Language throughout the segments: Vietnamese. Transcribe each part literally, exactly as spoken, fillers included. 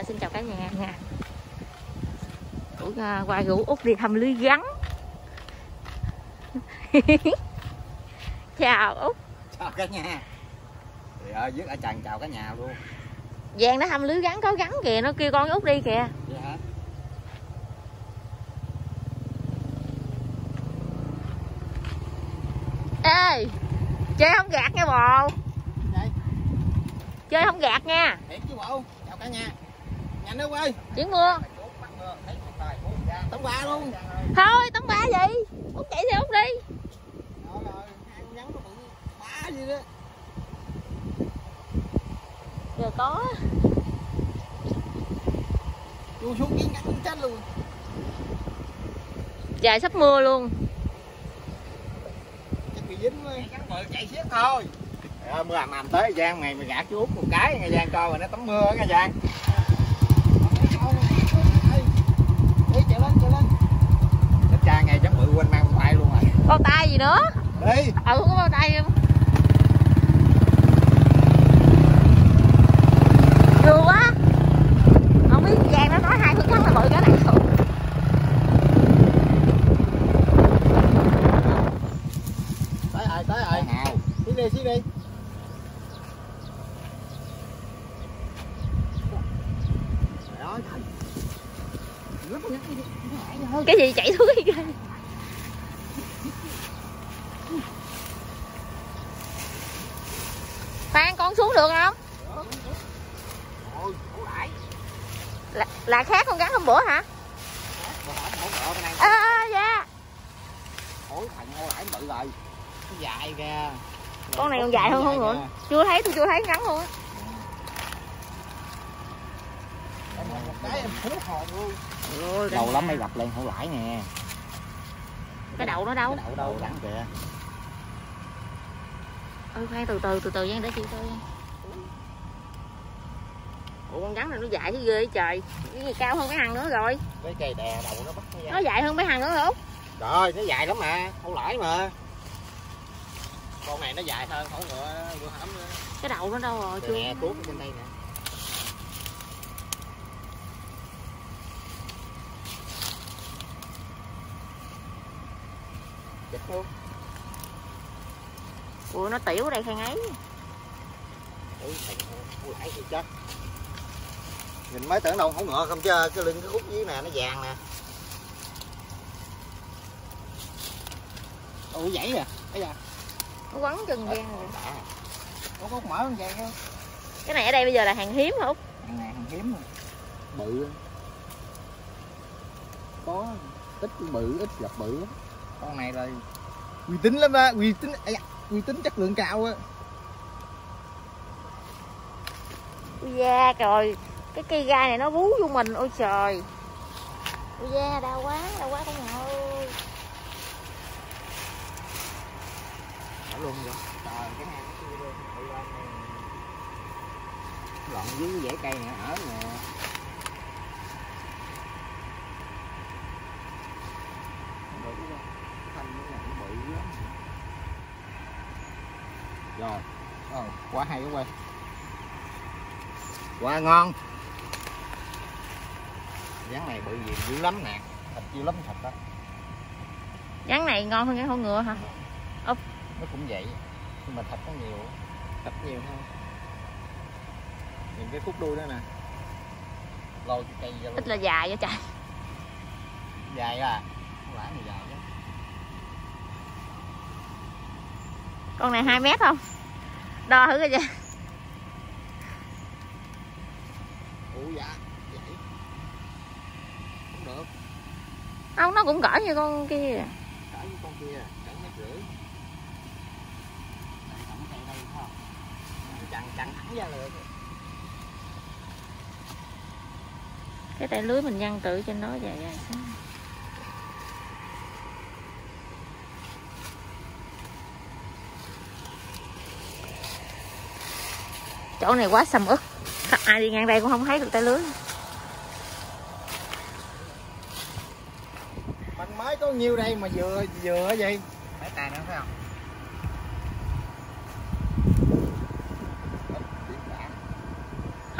À, xin chào cả nhà nha. Uh, qua rủ Út đi thăm lưới gắn. Chào Út. Chào cả nhà. Trời ơi, dứt ở trần chào cả nhà luôn. Giang nó thăm lưới gắn có gắn kìa, nó kêu con Út đi kìa. Vậy hả? Ê, chơi không gạt nha bồ. Vậy? Chơi không gạt nha. Thiệt chứ bộ. Chào cả nhà. Nhanh Út ơi. Chuyển mưa. Tấm ba luôn. Thôi tấm ba gì? Út chạy theo Út đi. Rồi rồi, ăn gắn nó bự ba gì đó. Giờ có. Luôn xuống kiến gắn chết luôn. Trời sắp mưa luôn. Chắc bị dính quá. Gắn bự chạy xiết thôi. Trời ơi, mưa ầm ầm tới Giang mày mày gạt chú Út một cái nghe Giang coi mà nó tắm mưa nghe Giang. Đi chạy lên chạy lên. Nó cha nghe giống bự quên mang bao tay luôn rồi. Bao tay gì nữa? Đi. Ừ không có bao tay không? Vừa quá. Không biết Giang nó nói hai phương thắng là bự cái này không? Tới rồi tới rồi. Nào. Xí đi xí đi. Đó trời. Cái gì chạy xuống cái cây. Phan con xuống được không? Ôi, là, là khác con gắn hôm bữa hả? À, à, dạ. ôi thằng hô lại bự rồi. Nó dài kìa. Con này còn dài hơn không nữa. Chưa thấy, tôi chưa thấy ngắn luôn á. Một cái em hú hồn luôn. Ôi, lâu lắm mới gặp lên hổ lãi nè. Cái đầu nó đâu? Cái đậu đâu đắng kìa. Ôi khoan từ từ từ từ Giang để chị coi. Ủa con rắn này nó dài chứ ghê vậy trời. Cái gì cao hơn mấy hằng nữa rồi. Cái cây đè đầu nó bắt nó ra. Nó dài hơn mấy hằng nữa không? Trời nó dài lắm mà, hổ lãi mà. Con này nó dài hơn hổ ngựa ngựa hổm nữa. Cái đầu nó đâu rồi? Chưa Nè cuốn trên đây nè. Chết luôn. Ủa nó tiểu ở đây khang ấy. Ủa thằng hổ lãi thì chết. Nhìn mới tưởng đâu hổ ngựa không chứ cái lưng cái khúc dưới nè nó vàng nè. Ủa dãy à? Bây giờ Nó quấn chân Giang rồi. Ủa có mở con vậy không? Cái này ở đây bây giờ là hàng hiếm hả Út? Hàng này hàng hiếm rồi. Bự. Có ít bự ít gặp bự lắm. Con này là uy tín lắm á, uy tín à, uy tín chất lượng cao á. Ui da trời, cái cây gai này nó vú vô mình ôi trời. Ui da đau quá, đau quá cả nhà ơi. Ở luôn rồi. Trời cái này nó chưa luôn. Tự lên này. Lọn dưới cái rễ cây này ở nè. Rồi, oh, quá hay quá quay. Quá ngon. Rắn này bự gì dữ lắm nè. Thịt dữ lắm thịt đó. Rắn này ngon hơn cái con ngựa hả? Úp. Nó cũng vậy. Nhưng mà thịt nó nhiều. Thịt nhiều hơn. Nhìn cái khúc đuôi đó nè. Lôi cái cây ra luôn. Ít là dài vậy trời. Dài à. Không lãi này dài chứ. Con này hai mét không? Đo thử coi chưa. Ủa dạ, vậy. Không được. Không, nó cũng cỡ như con kia. Cỡ như con kia, cỡ mét rưỡi. Đây, cầm cây đây thấy không? Chặn, chặn thẳng raเลย. Cái tay lưới mình nhăn tự trên nó dài dài xuống. Chỗ này quá sầm uất. Ai đi ngang đây cũng không thấy được tay lưới. Mình mới có nhiêu đây mà vừa vừa cái gì? Mấy tay nữa phải không?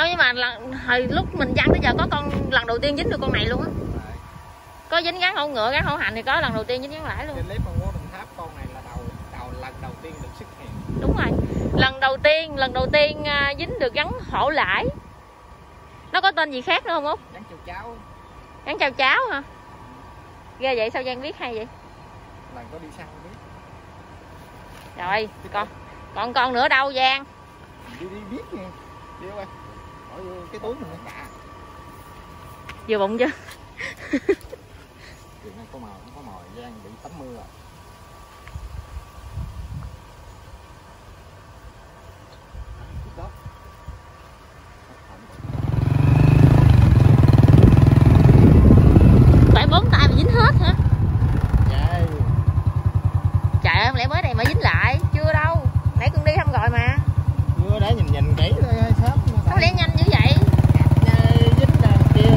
Không, nhưng mà lần, hồi lúc mình văng tới giờ có con lần đầu tiên dính được con này luôn á. Có dính gắn hổ ngựa, gắn hổ hành thì có lần đầu tiên dính gắn lãi luôn. Trên clip con Đồng Tháp con này là đầu, đầu lần đầu tiên được xuất hiện. Đúng rồi. Lần đầu tiên, lần đầu tiên uh, dính được gắn hổ lãi. Nó có tên gì khác nữa không Út? Gắn chào cháu. Gắn chào cháu hả? Ghê vậy, sao Giang biết hay vậy? Lần có đi săn biết. Rồi, còn còn con nữa đâu Giang? Đi đi biết nha. Đi đâu ơi. Bỏ vô cái túi mình nó cả. Vừa bụng chưa? Chuyện này có màu, không có màu Giang bị tắm mưa rồi. Phải bốn tay mà dính hết hả? Dạ. Trời ơi, lẽ mới này mà dính lại, chưa đâu. Nãy con đi thăm gọi mà. Chưa để nhìn nhìn kỹ thôi sớm. Sao lẽ nhanh như vậy? Dính đằng kia.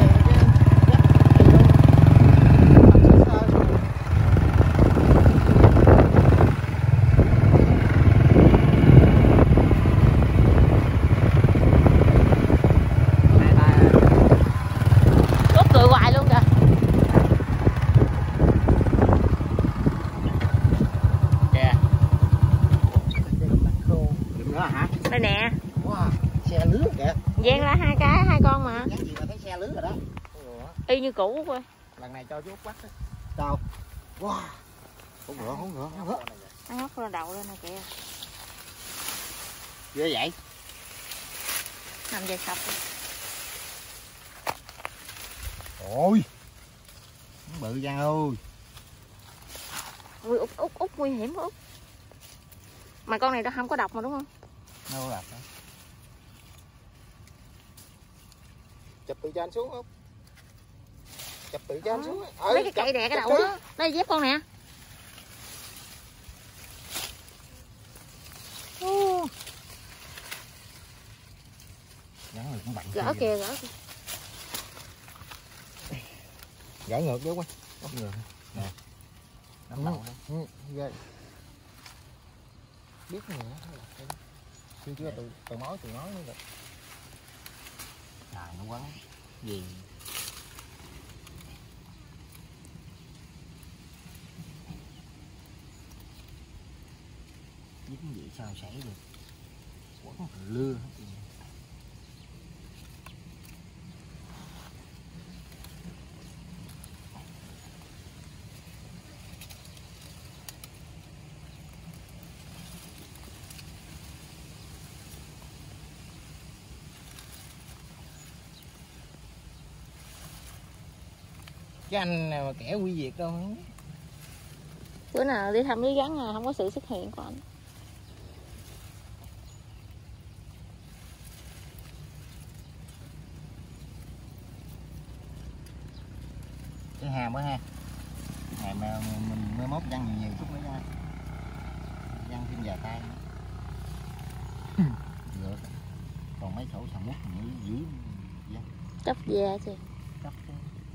Út cười hoài luôn kìa. Kìa. Đừng nữa hả? Đây nè. Wow, xe lứa kìa. Giang ra hai cái, hai con mà. Dán gì mà thấy xe lứa rồi đó. Y như cũ Út ơi. Lần này cho chú Út bắt đó. Đâu? Wow. Không ngựa, không ngựa, không ngựa. Nó ngóc lên đầu lên nè kìa. Ghê vậy? Nằm về sọc. Ôi. Bự Giang ơi. Ui Út, Út, Út nguy hiểm quá Út. Mà con này nó không có độc mà đúng không? Đâu là đó. Chụp từ trên xuống không? Chụp từ trên xuống. Ừ, lấy cái cây đè cái đầu đó. Đây dép con nè. Uh. Gắn được cũng bận. Gỡ kìa, gỡ kìa. Gỡ ngược vô quá. Gỡ ngược. Nè. Nắm đầu ừ. Ghê. Biết nữa. Chưa chưa từ từ mối từ mối nữa rồi. Trời nó quấn gì. Dính vậy sao xảy được. Quấn lưa hết. Cái anh nào mà kẻ quy diệt đâu. Bữa nào đi thăm lưới gắn là không có sự xuất hiện của anh. Cái hàm quá ha. Hàm mà mình mới mốt văng nhiều nhiều chút nữa nha. Văng thêm vài tay nữa. Được. Còn mấy chỗ sầm mút nữa dưới văng. Tróc da chứ. Tróc chứ.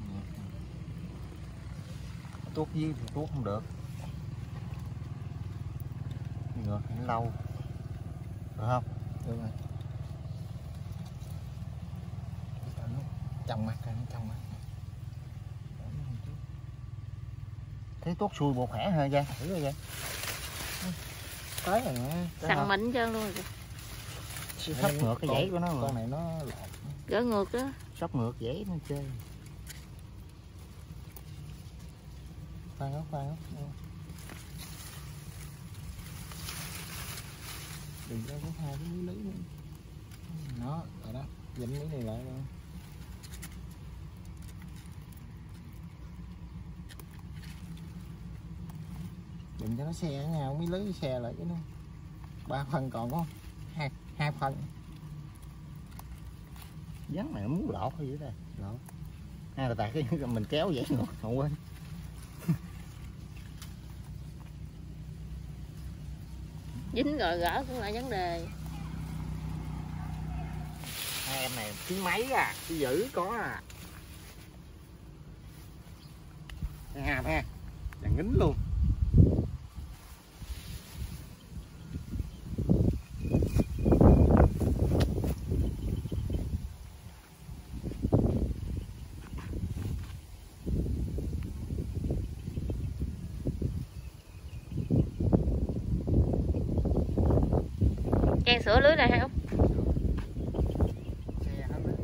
Tuốt dưới thì tuốt không được. Ngược thì lâu. Được không? Được rồi. Trong mặt rồi, trong mặt. Thấy tuốt xuôi bộ khỏe hơn Giang, thử rồi vậy. Tới rồi nè. Săn mịn trơn luôn rồi. Sắp ngược cái dãy của nó mà. Con này nó Gỡ ngược đó. Sắp ngược dãy nó chơi. khoan ốc khoan ốc. Đừng cho có hai cái miếng lưới nữa. Nó rồi đó, dính miếng này lại luôn. Đừng cho nó xe với nhau, miếng lưới xe lại cái nó. Ba phần còn không? Hai hai phần. Dán này nó muốn lọt hay vậy đây? Lọt. Ha là tại cái mình kéo dãy ngược, không quên. Dính rồi gỡ cũng là vấn đề. Hai em này ký mấy à, ký giữ có à. Hàm ha, đàn ngính luôn. Trang sửa lưới này hay không? Xe hết đó.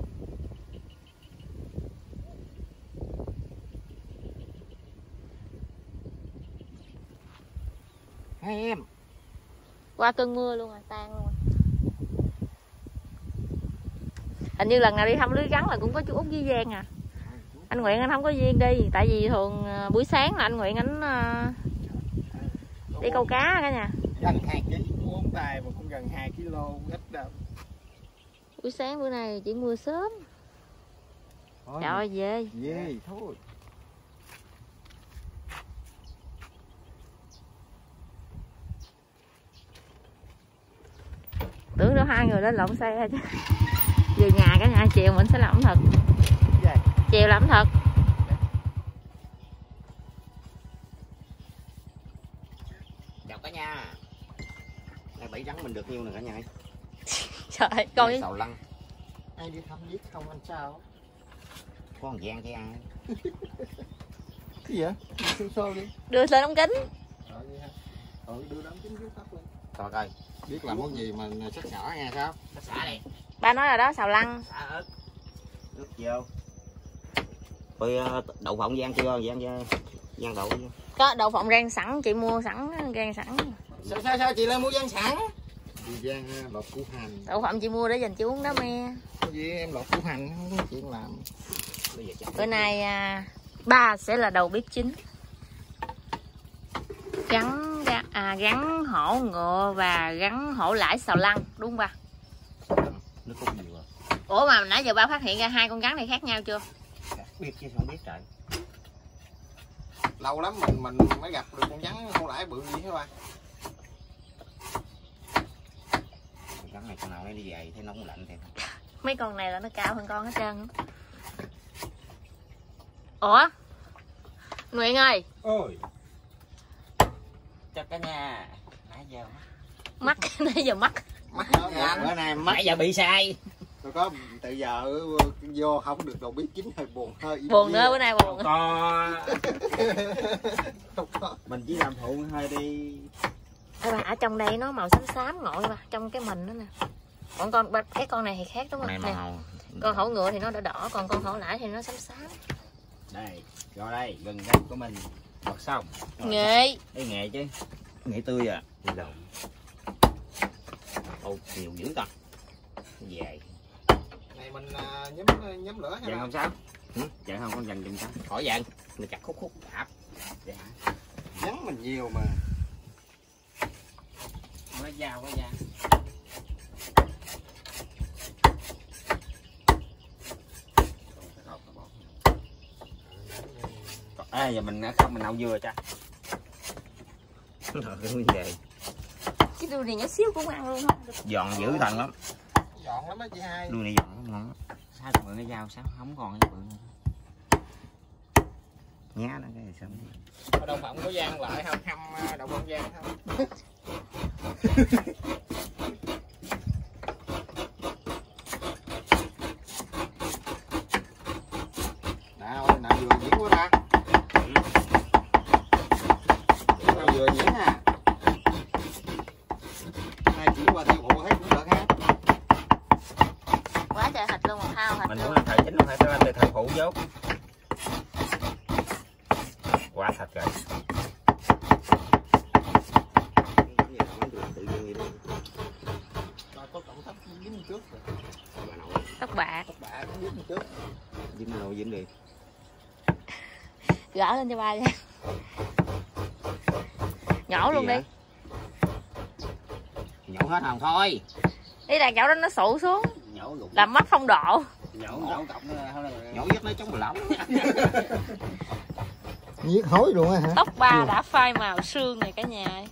Hai em. Qua cơn mưa luôn rồi, tan luôn rồi. Hình như lần nào đi thăm lưới gắn là cũng có chú Út với Giang à. Anh Nguyện anh không có duyên đi, tại vì thường buổi sáng là anh Nguyện anh uh, đi câu cá cả nhà. Gần hai ký bốn tay mà cũng gần hai ki lô ít đâu. Buổi sáng bữa nay chỉ mưa sớm. Thôi, Trời ơi về. về thôi. Tưởng đâu hai người lên lộn xe chứ. Về nhà cả nhà, chiều mình sẽ làm ẩm thực. Về. Chiều làm ẩm thực. Chào cả nhà. Đây bảy rắn mình được nhiêu nè cả nhà ơi. Trời ơi, con với... Sầu lăng. Ai đi thăm giết không anh sao? Có một gian chứ ai. Cái gì vậy? Xô xô đi. đưa lên ống kính. Rồi vậy hả? Ừ, đưa đám chính dưới tóc lên. Coi coi. Biết làm món gì mà sắc sảo nha sao? Sắc xả đi. Ba nói là đó xào lăng. Xả ớt. Nước vô. Rồi đậu phộng gian chưa? Gian chưa? Gian đậu chưa? Có đậu phộng rang sẵn, chị mua sẵn rang sẵn. Sao sao sao chị lên mua gian sẵn? Đi gian lột củ hành. Đậu phộng chị mua để dành chị uống đá me. Cái gì em lột củ hành không có chuyện làm. Bây giờ Bữa nay à, ba sẽ là đầu bếp chính. Gắn à, gắn hổ ngựa và gắn hổ lãi xào lăng, đúng không ba? nước cốt nhiều rồi. Ủa mà nãy giờ ba phát hiện ra hai con rắn này khác nhau chưa? Biết chứ không biết trời. Lâu lắm mình mình mới gặp được con rắn không lãi bự gì hết ba. Rắn này con nào nó đi về thấy nóng lạnh thì. Mấy con này là nó cao hơn con hết trơn. Ủa Nguyện ơi. Ôi. Chào cả nhà. Nãy giờ Mắt nãy giờ mắt. Mắt bữa nay mắt. nãy giờ bị sai. Tôi có từ giờ vô không được đầu bếp chính hơi buồn hơi. Buồn nữa, bữa nay buồn. Có. Mình chỉ làm phụ thôi đi. Ê bà, ở trong đây nó màu xám xám ngộ ba, trong cái mình đó nè. Còn con cái con này thì khác đúng không? Này Nè. màu. Con hổ ngựa thì nó đỏ đỏ, còn con hổ lãi thì nó xám xám. Đây, rồi đây, gần đây của mình bật xong. Nghệ. Đây nghệ chứ. Nghệ tươi à. Đầu. Ô, nhiều dữ ta. Về. Này mình uh, nhóm nhóm lửa ha. Dần không sao? Ừ, dần không con dần dùng sao? Khỏi dần. Mình chặt khúc khúc đạp. Vậy hả? Rắn mình nhiều mà. Nó dao quá da. À, giờ mình không mình nấu dưa cha. Rồi cái về. Cái đuôi này nhỏ xíu cũng ăn luôn không? Giòn dữ thần lắm. Giòn lắm á chị hai. Đuôi này giòn lắm ngon lắm. Sao còn cái dao sao không còn cái bự nữa. Nhá nó cái này xong. Ở đồng phộng có gian lại không? Hâm đậu phộng gian không? Nào ơi, nào vừa diễn quá ta. Nào vừa diễn ha. Hai chỉ qua tiêu thụ hết cũng được ha. Quá trời thịt luôn, một thao thịt Mình luôn. muốn làm thợ chính không phải phải làm thợ phụ dốt. Quá thịt rồi. Bà có cộng tóc dính trước rồi. Tóc bạc. Tóc bạc cũng dính trước. Dính đâu dính đi. Gỡ lên cho ba nha. Nhổ luôn đi. Nhổ hết không thôi. Ý là chỗ đó nó sụ xuống. Nhổ rụng. Làm mất phong độ. Nhổ nhổ cộng nhổ dứt nó chống bù lỏng. Nhiệt hối luôn á hả? Tóc ba đã phai màu xương này cả nhà ơi.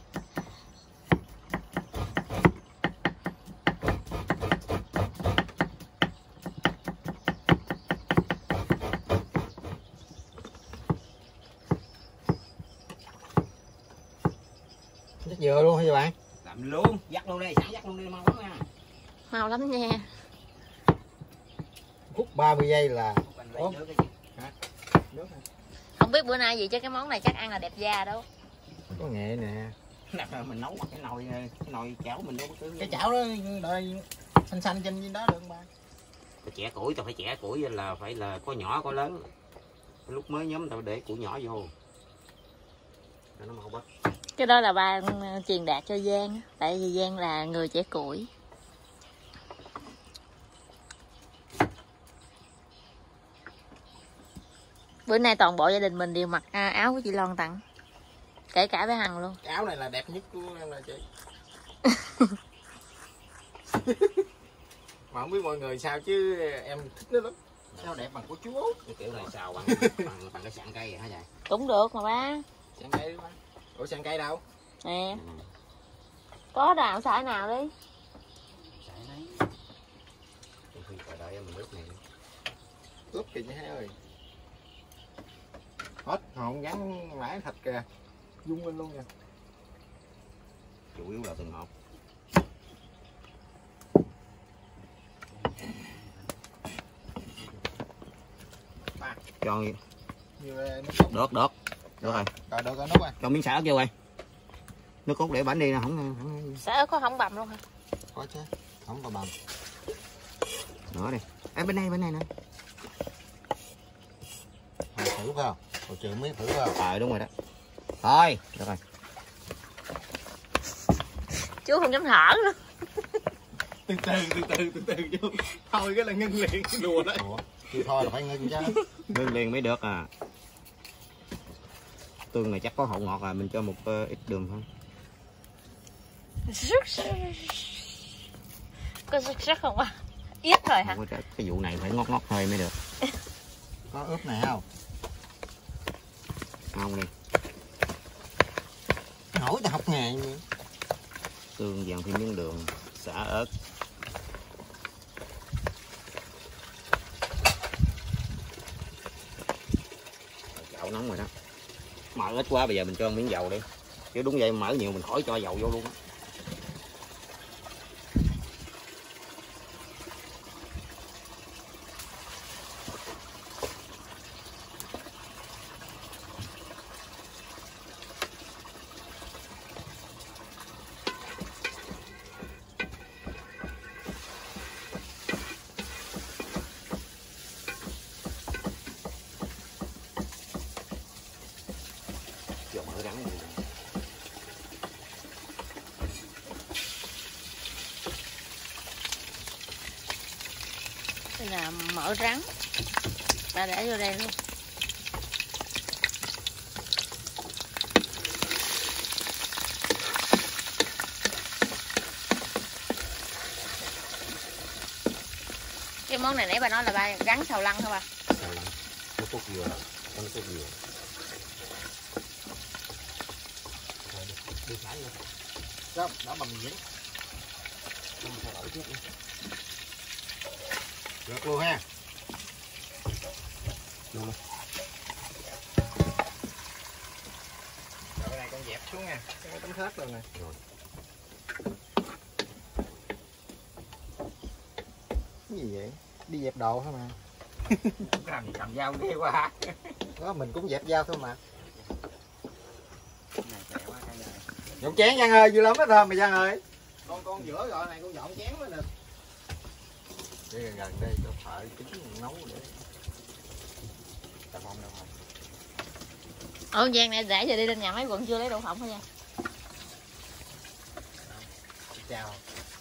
Chắc dừa luôn hả các bạn? Làm luôn, dắt luôn đi, sẵn dắt luôn đi mau lắm nha. Mau lắm nha. Phút ba mươi giây là Ủa? nước hả? Không biết bữa nay gì chứ cái món này chắc ăn là đẹp da đâu. Có nghệ nè. Đặt mình nấu cái nồi cái nồi chảo mình đâu có cứ Cái chảo đó đợi xanh xanh trên đó được không ba? chẻ củi tao phải chẻ củi là phải là có nhỏ có lớn. Lúc mới nhóm tao để củi nhỏ vô cho nó mau bớt. Cái đó là ba truyền đạt cho Giang, tại vì Giang là người chẻ củi. Bữa nay toàn bộ gia đình mình đều mặc áo của chị Loan tặng, kể cả bé Hằng luôn. Cái áo này là đẹp nhất của em là chị. Mà không biết mọi người sao chứ em thích nó lắm. Sao đẹp bằng của chú Út. Cái kiểu này xào bằng bằng, bằng cái sạn cây hả vậy? Cũng được mà ba. Sạn cây đó ba. Ủa sạn cây đâu? Nè. Ừ. Có nào xài nào đi. Xài đấy. Trong khi phải đợi mình ướp này. Ướp kìa nha ơi. Hết hồn gắn lãi thịt kìa. Dung lên luôn kìa. Chủ yếu là từng hộp. Cho đớt đớt được rồi. Rồi được rồi nút rồi. Cho miếng xả vô rồi. Nước cốt để bánh đi không không. Xả có không bầm luôn hả? Có chứ. Không có bầm. Nữa đi. Ê bên này bên này nè. Hồi thử vào. Hồi trừ miếng thử vào. Ờ đúng rồi đó. Thôi, được rồi. Chú không dám thở nữa. Từ từ từ từ từ từ vô. Thôi cái là ngưng liền cái đùa đấy. Ủa, chứ thôi là phải ngưng chứ. Ngưng liền mới được à. Tương này chắc có hậu ngọt à, mình cho một uh, ít đường thôi. Có rất rất không à? Ít thôi hả? Cái vụ này phải ngót ngót hơi mới được. Có ướp này không? Không đi. Hỏi tao học nghề như Tương dàn thêm miếng đường, xả ớt. Chảo nóng rồi đó. Mỡ ít quá bây giờ mình cho miếng dầu đi. Chứ đúng vậy mỡ nhiều mình khỏi cho dầu vô luôn á. Mỡ rắn này. Đây là mỡ rắn. Ta để vô đây luôn. Cái món này nãy bà nói là ba rắn xào lăn thôi bà. Xào lăn. Nó cốt dừa, nó cốt dừa. Đi phải luôn. đó, đó bằng miếng. Không phải đổi trước nữa. Được luôn ha. Luôn luôn. Rồi cái này con dẹp xuống nha. Cái tấm thớt rồi nè. Rồi. Cái gì vậy? Đi dẹp đồ thôi mà. Làm gì cầm dao ghê quá hả? Đó mình cũng dẹp dao thôi mà. Dọn chén Giang ơi, dưa lắm hết thơm mà Giang ơi. Con con giữa gọi này con dọn chén mới được. Đây gần gần đây cho thợ chính nấu để tao không đâu không. Ồ Giang này để giờ đi lên nhà máy quận chưa lấy đậu phộng thôi nha. Chào.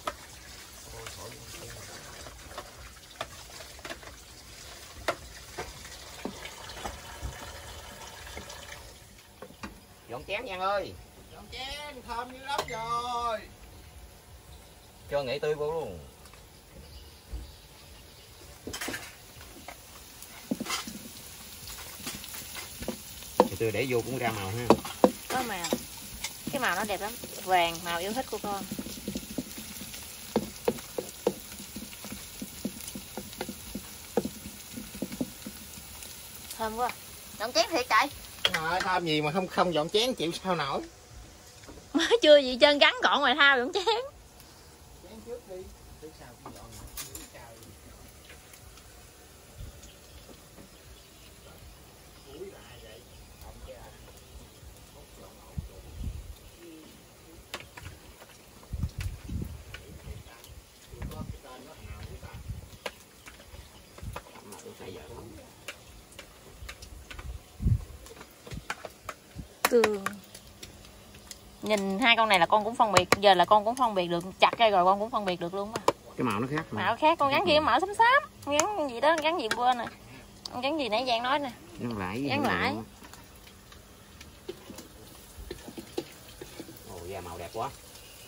Dọn chén Giang ơi. Dọn chén thơm như lắm rồi. Cho nghệ tươi vô luôn. Nghệ tươi để vô cũng ra màu ha. Có màu. Cái màu nó đẹp lắm. Vàng, màu yêu thích của con. Thơm quá. Dọn chén thiệt chạy. Trời thơm gì mà không không dọn chén chịu sao nổi. Mới chưa gì chân gắn gọn rồi thao dọn chén. Chén trước đi. Trước sau cũng dọn. Tương. Nhìn hai con này là con cũng phân biệt, giờ là con cũng phân biệt được, chặt ra rồi con cũng phân biệt được luôn mà. Cái màu nó khác. Màu khác, con gắn kia màu xám xám, con gắn gì đó, gắn gì quên nè. Con gắn gì nãy Giang nói nè. Gắn lại. Gắn lại. Ồ, da màu đẹp quá.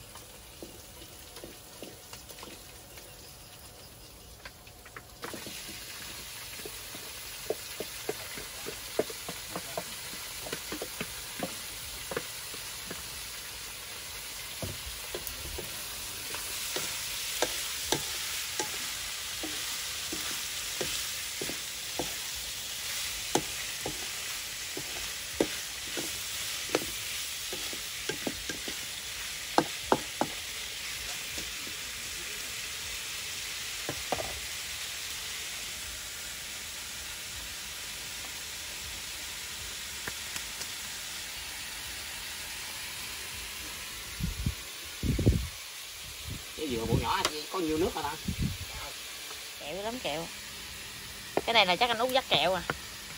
Cái dừa bộ nhỏ có nhiều nước hả ta? Kẹo lắm kẹo. Cái này là chắc anh Út dắt kẹo à.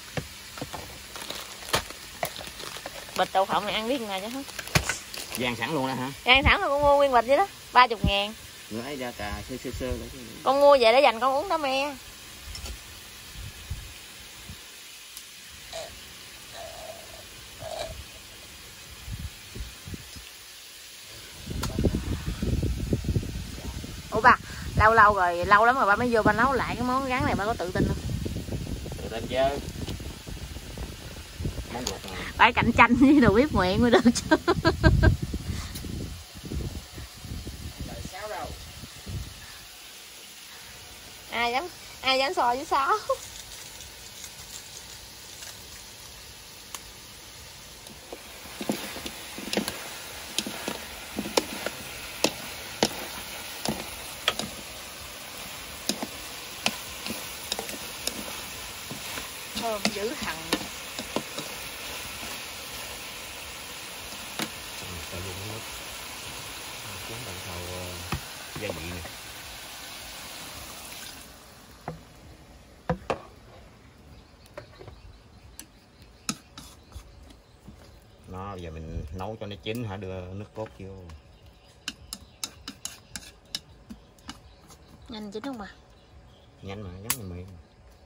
Bịch đậu phộng này ăn biết ngày chứ hết. Dàn sẵn luôn đó hả? Dàn sẵn rồi, con mua nguyên bịch vậy đó, ba mươi ngàn. Nữa ấy ra cà sơ sơ sơ. Con mua về để dành con uống đó me. Ủa bà, lâu lâu rồi, lâu lắm rồi ba mới vô ba nấu lại cái món rắn này, ba có tự tin không? Tự tin chứ. Món ruột nè. Phải cạnh tranh với đồ bếp nguyện mới được chứ. Ai dám, ai dám so với sáu. Thơm dữ thằng. Sử dụng nước cuốn đằng sau gia vị nè. Nó giờ mình nấu cho nó chín hả, đưa nước cốt vô. Nhanh chín không bà? Nhanh mà, gắn vào miệng.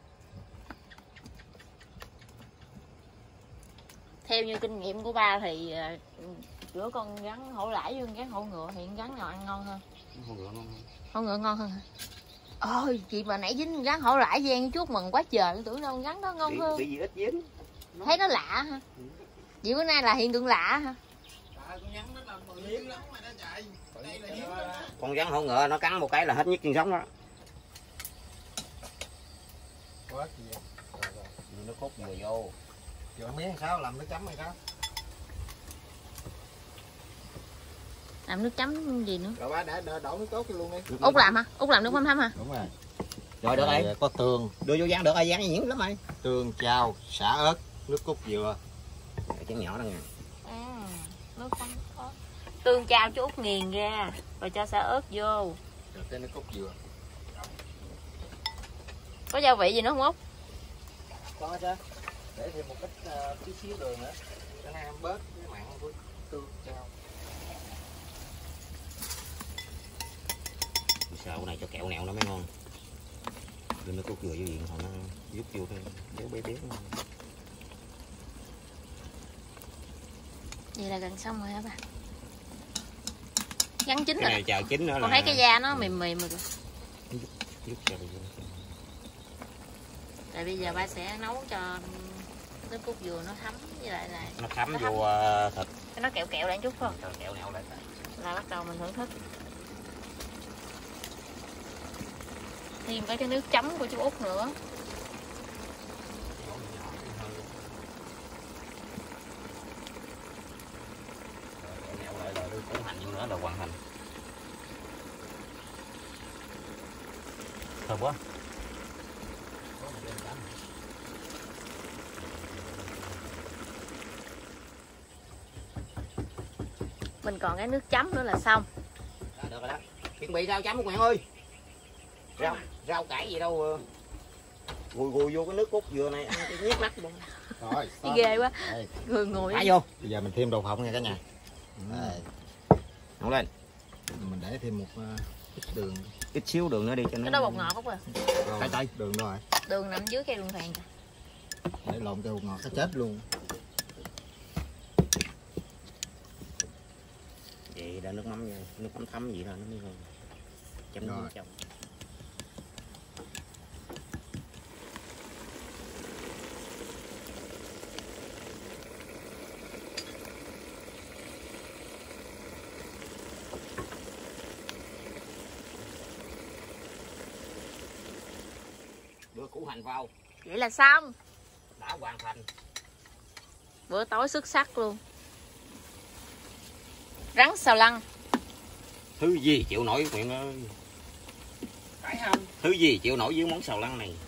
Theo như kinh nghiệm của ba thì giữa con rắn hổ lãi với con rắn hổ ngựa thì con rắn nào ăn ngon hơn? Hổ ngựa ngon hơn. Hổ ngựa ngon hơn hả? Ôi chị mà nãy dính con rắn hổ lãi Giang chút mừng quá trời, tưởng đâu con rắn đó ngon hơn. Bị gì ít dính. Thấy nó lạ hả? Vậy bữa nay là hiện tượng lạ hả? Con rắn hổ ngựa nó cắn một cái là hết nhức chân sống đó. Nó cốt vừa vô. Giờ miếng sao làm nước chấm hay sao? Làm nước chấm gì nữa? Rồi ba đã đổ, đổ nước cốt cho luôn đi. Út làm hả? Út làm nước mắm thấm hả? Đúng rồi. Rồi được rồi. Có tương, Đưa vô gian được rồi, gian nhuyễn lắm rồi. tương, chao, xả ớt, nước cốt dừa. Chén nhỏ đó nha. À, nước mắm có. Tương chao chú Út nghiền ra, rồi cho xả ớt vô. Rồi tới nước cốt dừa. Có gia vị gì nữa không Út? Có chứ. Để thêm một ít uh, tí xíu đường nữa. Cho nó ăn bớt cái mặn của tương chao. Sợ cái này cho kẹo nẹo nó mới ngon. Đưa nó cốt dừa vô diện hồi nó giúp vô thôi, béo bé bé. Vậy là gần xong rồi hả bà? Gắn chín cái rồi. Này chờ chín nữa. Con là... thấy cái da nó mềm mềm rồi. Giúp, giúp cho Tại bây giờ ba sẽ nấu cho nước cốt dừa nó thấm với lại là nó thấm nó vô uh, thịt. Cái nó kẹo kẹo lại chút phải không? Kẹo nẹo lại. Là bắt đầu mình thưởng thức. Thêm cái cái nước chấm của chú Út nữa. Kẹo nẹo lại rồi đưa củ hành nữa là hoàn thành. Thơm quá. Mình còn cái nước chấm nữa là xong. Đó, được rồi đó. Chuẩn bị rau chấm của Nguyễn ơi. Rau rau cải gì đâu. Gùi gùi vô cái nước cốt dừa này ăn cái nhét nách luôn. Rồi, Đi ghê quá. đây. Người ngồi. Thả vô. Bây giờ mình thêm đậu phộng nha cả nhà. Đây. Nấu lên. Mình để thêm một uh, ít đường. Ít xíu đường nữa đi cho nó. Cái đó bột ngọt không à? Rồi, tay đường rồi. Đường nằm dưới cây đường phèn. Để lộn cái bột ngọt nó chết luôn. Vậy đã nước mắm nha, nước mắm thấm gì đó nó mới ngon. Chấm Rồi. trong. Đưa củ hành vào. Vậy là xong. Đã hoàn thành. Bữa tối xuất sắc luôn. Rắn xào lăng. Thứ gì chịu nổi Nguyện ơi. Phải không? Thứ gì chịu nổi với món xào lăng này.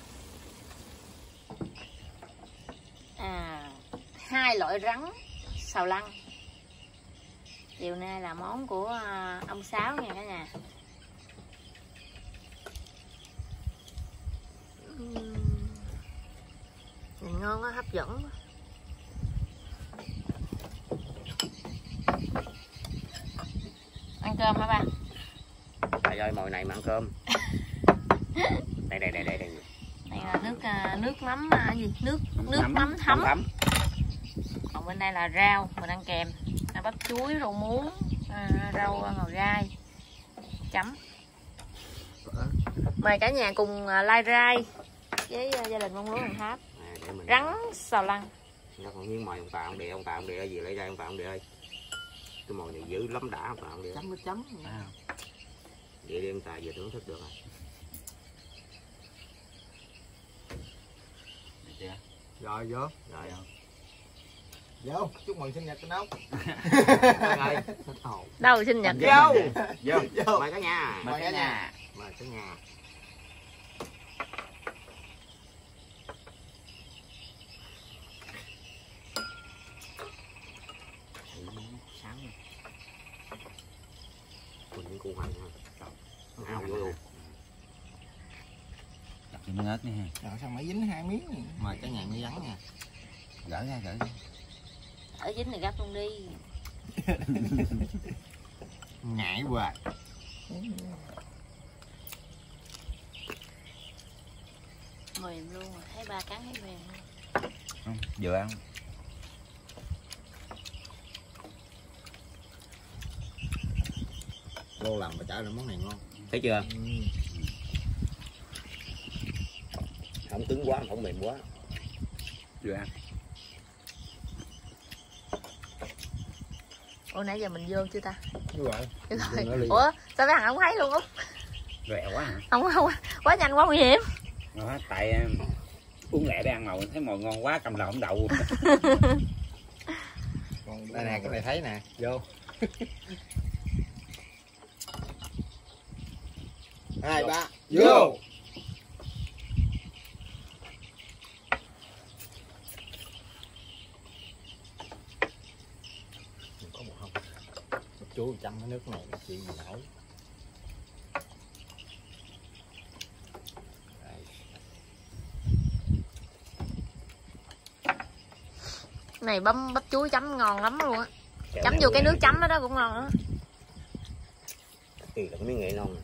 À, hai loại rắn xào lăng. Chiều nay là món của à, ông Sáu nha cả nhà. Uhm. Nhìn ngon quá, hấp dẫn quá. Ăn cơm hả ba? Trời ơi mồi này mà ăn cơm. Đây đây đây đây đây. Này là nước à, nước mắm à, gì? Nước nước Mắm, mắm thấm. thấm. Còn bên đây là rau mình ăn kèm, là bắp chuối, rau muống, à, rau ngò gai chấm. Mời cả nhà cùng à, lai rai với à, gia đình mong muốn Đồng Tháp. À, để mình Rắn xào lăng. nó còn miếng mồi ông Tạ ông Địa ông Tạ ông Địa ơi, gì lấy ra ông Tạ ông Địa ơi. Cái mồi này dữ lắm đã ông Tạ ông Địa. Chấm với chấm. À. Vậy đi ông Tạ vừa thưởng thức được rồi. Rồi vô. Rồi. Vô, chúc mừng sinh nhật anh Ốc. Rồi. Đâu sinh nhật? Vô. Vô. Vô. Mời cả nhà. Mời cả nhà. Mời cả nhà. Sáng rồi. Còn những củ hành ha. Ào vô luôn. Đặt cho nó ớt đi ha. Rồi sao mới dính hai miếng. Mời cả nhà mới vắng nha. Gỡ ra, gỡ ra. Ở dính này gấp luôn đi. Ngại quá. Mềm luôn rồi, thấy ba cắn thấy mềm luôn. Không, vừa ăn. Lô làm mà trả lại món này ngon. Thấy chưa? Ừ. Không cứng quá, không mềm quá. Vừa ăn. Ủa nãy giờ mình vô chưa ta? Đúng rồi. Chưa Đừng nói rồi. liền. Ủa sao mấy thằng không thấy luôn Út? Rẹo quá hả? Không không, quá nhanh quá nguy hiểm. Đó, tại um, uống lẹ để ăn màu thấy mồi ngon quá cầm lộn đậu. Còn đây nè, cái này thấy nè. Vô. Hai ba. Vô. Có một không? Một chú chăm cái nước này chị gì nổi. Này bấm bắp chuối chấm ngon lắm luôn á. Chấm vô cái nước chấm đó đó cũng ngon đó. Thì là cái miếng nghệ non nè.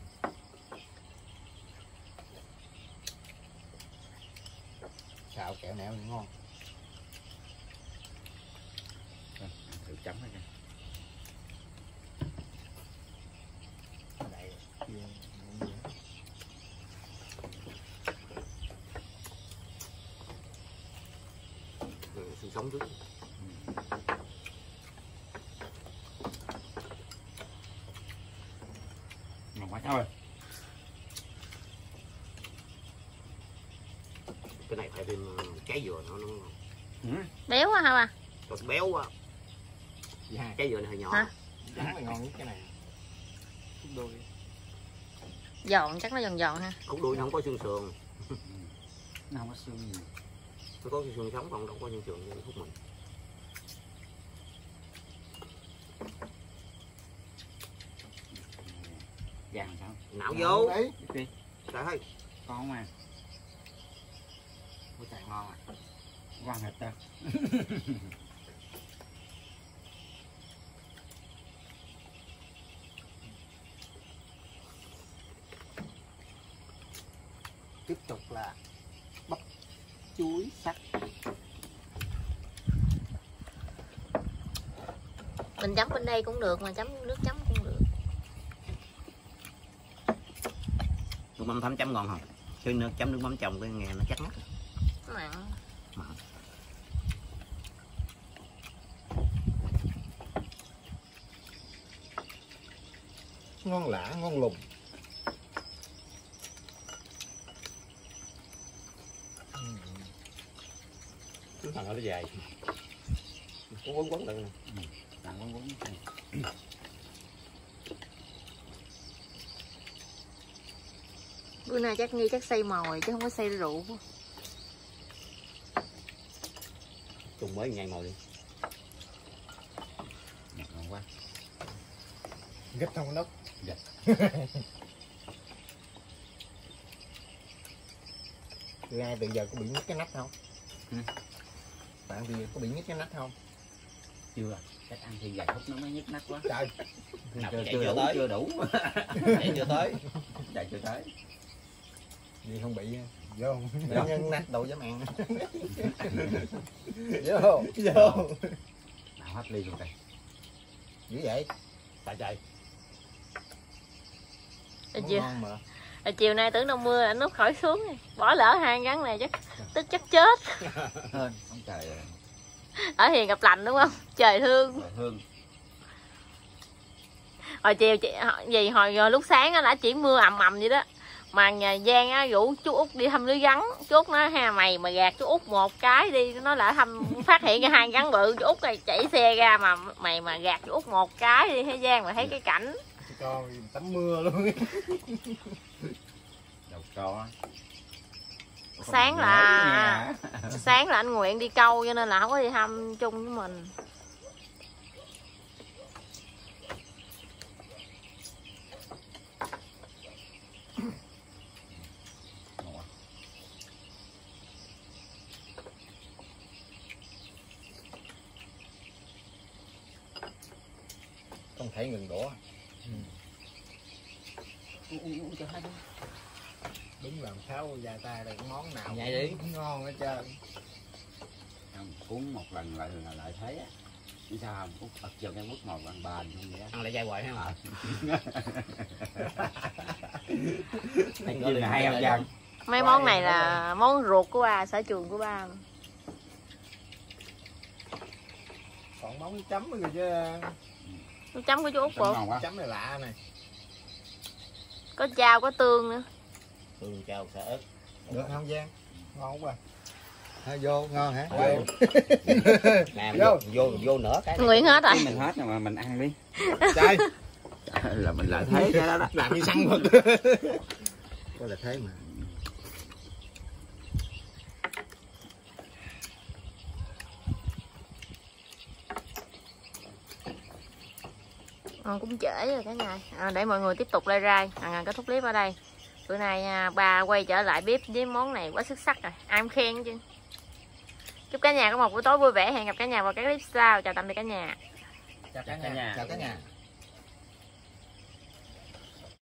Xào kẹo nẹo ngon. Thử chấm hết ra. Đây. Ừ, sinh sống trước. Ngon quá thôi. Cái này phải thêm trái dừa nó nó Ừ. Béo quá hả ba? Còn béo quá. Dạ. Trái dừa này hơi nhỏ. Hả? Trắng là ngon nhất cái này. Khúc đuôi. Giòn chắc nó giòn giòn ha. Khúc đuôi nó không có xương sườn. Nó không có xương gì. Nó có xương sống còn đâu có xương sườn như khúc mình. Vàng sao? Nạo vô. Đấy. Trời ơi. Con mà. Ôi trời ngon à. Quan hết ta. Tiếp tục là bắp chuối sắc. Mình chấm bên đây cũng được mà chấm nước chấm cũng được. Nước mắm thấm chấm ngon không? Chứ nước chấm nước mắm chồng cái nghe nó chắc mắt. Mặn. Mặn. Ngon lạ, ngon lùng. Cái thằng nó dài. Có quấn quấn được nè. Ừ. Thằng quấn quấn. Bữa nay chắc nghi chắc xay mồi chứ không có xay rượu. Trùng mới nhai mồi đi. Ngon quá. Gấp trong nóc. Dạ. Ra từ giờ có bị nhức cái nách không? Ừ. Bạn thì có bị nhức cái nách không? Chưa. Chắc ăn thì vài phút nó mới nhức nách quá. Trời. Nào, chưa, chạy chưa chưa đủ, tới. chưa đủ. Chạy chưa tới. Chạy chưa tới. Gì không bị vô không? Nhân nách đâu dám ăn. Vô. Vô. Nào hết ly luôn đây. Dữ vậy? Tại trời. Chiều, Ngon mà. chiều nay tưởng đâu mưa anh nó khỏi xuống rồi. Bỏ lỡ hai gắn này chắc tức chắc chết. Hên. Ông trời ơi. Ở hiền gặp lành đúng không? Trời thương. Trời thương. Hồi chiều chị gì hồi lúc sáng á đã chuyển mưa ầm ầm vậy đó. Mà nhà Giang á rủ chú Út đi thăm lưới gắn. Chú Út nói ha mày mà gạt chú Út một cái đi, nó lại thăm phát hiện ra hai gắn bự, chú Út này chạy xe ra mà mày mà gạt chú Út một cái đi thấy Giang mà thấy cái cảnh. Con tắm mưa luôn. Đâu có. Sáng là sáng là anh Nguyện đi câu cho nên là không có đi thăm chung với mình. Không thể ngừng đổ. Uống uống cho hai đứa. Đúng làm sao dài tay là món nào Vậy đi. cũng ngon hết trơn. Không, cuốn một lần lại là lại thấy á. Chứ sao không? Út ật vào cái quất màu bằng bàn không vậy á. Ăn lại dai hoài ha. Anh chưa là hay không Giang? Mấy món này là món ruột của ba, sở trường của ba. Còn món chấm rồi chứ. Nước chấm của chú Út bộ. Chấm này lạ này. Có chao, có tương nữa. Tương chao xả ớt. Được không Giang? Ngon quá. Ha, vô ngon hả? Vô. Nè, Vô. vô, vô, vô nữa cái. Nguyện hết rồi. Mình hết rồi mà mình ăn đi. Trời. Là mình lại thấy cái đó đó. Làm như săn mực. Có là thế mà. À, cũng trễ rồi cả nhà. À, để mọi người tiếp tục lai rai. À, kết thúc clip ở đây. Bữa nay à, ba quay trở lại bếp với món này quá xuất sắc rồi. Ai cũng khen chứ. Chúc cả nhà có một buổi tối vui vẻ. Hẹn gặp cả nhà vào các clip sau. Chào tạm biệt cả nhà. Chào cả nhà. Chào cả nhà.